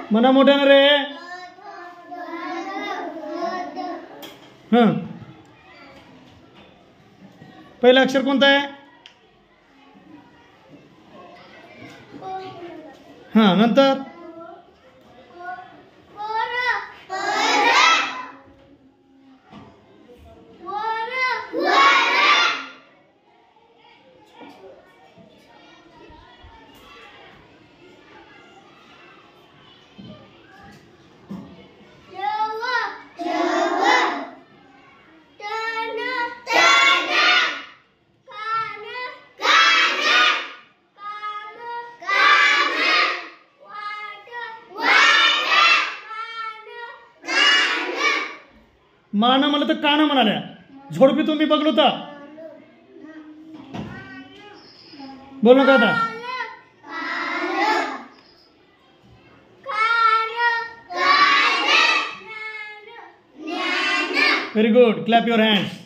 म्हणा मोठ्यानं रे. पहिलं अक्षर कोणतं आहे? नंतर मान म्हणलं तर कान म्हणाल्या. झोडपी तुम्ही बघलो तर बोल नका आता. Very good. Clap your hands.